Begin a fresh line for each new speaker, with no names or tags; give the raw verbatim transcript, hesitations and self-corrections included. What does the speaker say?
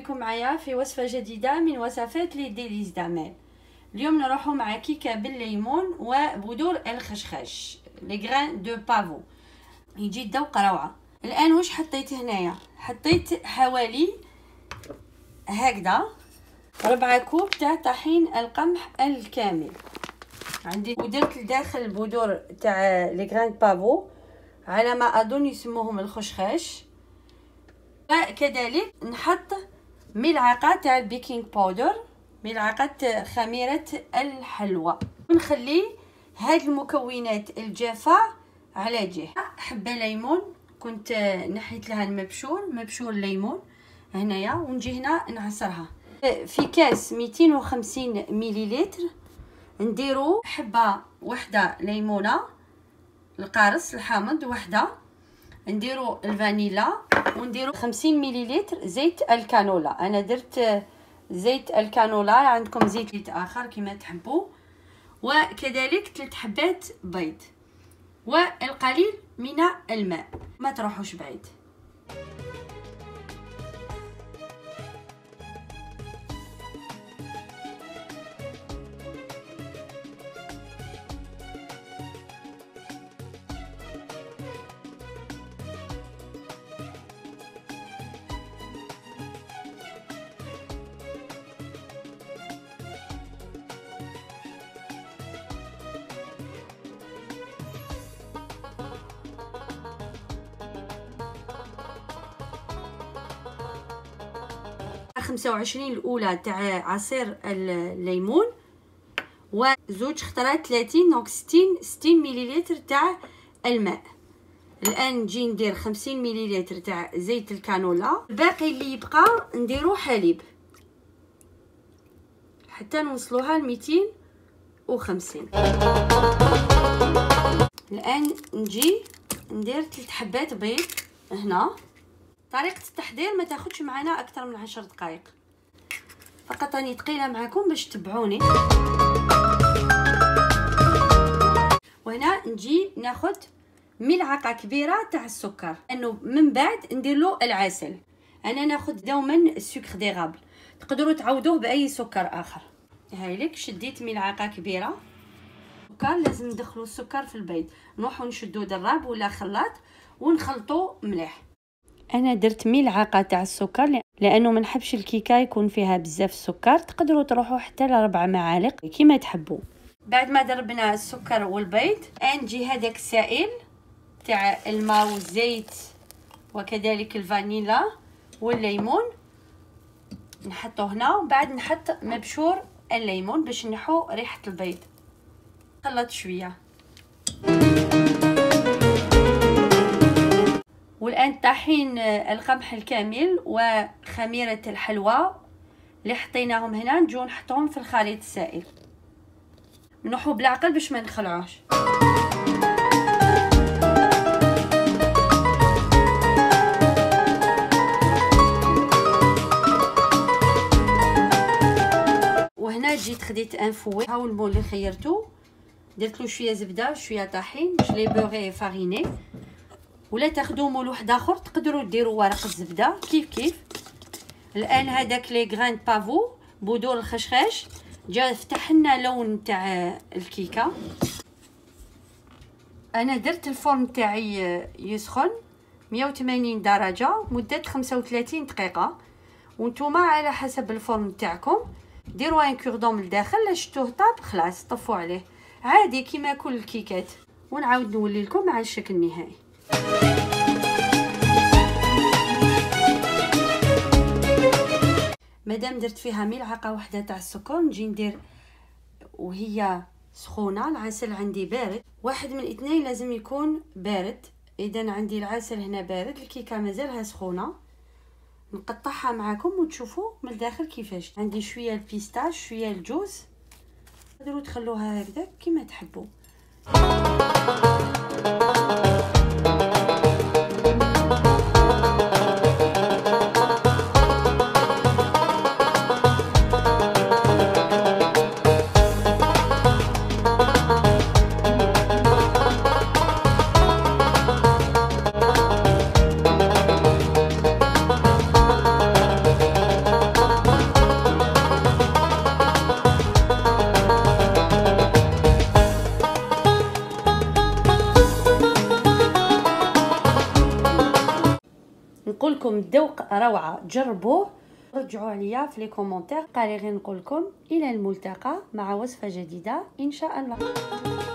بكم معايا في وصفة جديدة من وصفات لي ديليز داميل. اليوم نروحوا مع كيكة بالليمون وبذور الخشخاش لي غران دو بافو، يجي الذوق روعة. الآن واش حطيت هنايا؟ حطيت حوالي هكذا ربعة كوب تاع طحين القمح الكامل عندي، ودرت لداخل البذور تاع لي غران بافو على ما اظن يسموهم الخشخاش. وكذلك نحط ملعقه تاع البيكينغ باودر، ملعقه خميره الحلوى، ونخلي هاد المكونات الجافه على جهه. حبه ليمون كنت نحيت لها المبشور، مبشور ليمون هنايا، ونجي هنا نعصرها في كاس مئتين وخمسين مليلتر. نديرو حبه وحده ليمونه القارص الحامض وحده، نديرو الفانيلا، ونديرو خمسين مليلتر زيت الكانولا. انا درت زيت الكانولا، عندكم زيت اخر كما تحبوا، وكذلك ثلاث حبات بيض والقليل من الماء، ما تروحوش بعيد. خمسة وعشرين الاولى تاع عصير الليمون، وزوج خطرات ثلاثين، دونك ستين ستين مليلتر تاع الماء. الان نجي ندير خمسين مليلتر تاع زيت الكانولا، الباقي اللي يبقى نديرو حليب حتى نوصلوها ل مئتين وخمسين. الان نجي ندير ثلاث حبات بيض هنا. طريقة التحضير ما تاخدش معنا اكثر من عشر دقائق، فقط راني ثقيله معكم باش تتبعوني. وهنا نجي ناخد ملعقه كبيره تاع السكر، انه من بعد ندير له العسل. انا ناخد دوما السكر ديغابل، تقدروا تعوضوه باي سكر اخر. هاي لك شديت ملعقه كبيره سكر. لازم ندخلوا السكر في البيض، نروحوا نشدوا دراب ولا خلاط ونخلطوا مليح. انا درت ملعقه تاع السكر لانه ما نحبش الكيكه يكون فيها بزاف السكر، تقدروا تروحوا حتى لربع معالق كيما تحبوا. بعد ما ضربنا السكر والبيض، نجي هذاك السائل تاع الماء والزيت وكذلك الفانيلا والليمون نحطه هنا، وبعد نحط مبشور الليمون باش نحو ريحه البيض. خلط شويه، والان طحين القمح الكامل وخميره الحلوى اللي حطيناهم هنا نجو نحطهم في الخليط السائل، نحو بالعقل باش ما نخلعوش. وهنا جيت خديت ان فوي، هاو المول اللي خيرته، درت له شويه زبده وشويه طحين باش لي بوغي فاريني. ولا تاخذوا مول واحد اخر تقدروا ديروا ورق الزبده كيف كيف. الان هذاك لي غران بافو بذور الخشخاش جا فتح لنا لون تاع الكيكه. انا درت الفرن تاعي يسخن مية وثمانين درجه مده خمسة وثلاثين دقيقه، وانتوما على حسب الفرن تاعكم ديروا ان كوردون من الداخل. لا شفتوه طاب خلاص طفوا عليه عادي كيما كل الكيكات. ونعاود نولي لكم مع الشكل النهائي. مادام درت فيها ملعقه واحده تاع السكر، نجي ندير وهي سخونه. العسل عندي بارد، واحد من الاثنين لازم يكون بارد. اذا عندي العسل هنا بارد، الكيكه مازالها سخونه. نقطعها معاكم وتشوفوا من الداخل كيفاش. عندي شويه البيستاش شويه الجوز، تقدروا تخلوها هكذا كيما تحبوا. ذوق روعه. جربوه، رجعوا عليا في لي كومونتير. قالي غير نقول لكم الى الملتقى مع وصفه جديده ان شاء الله.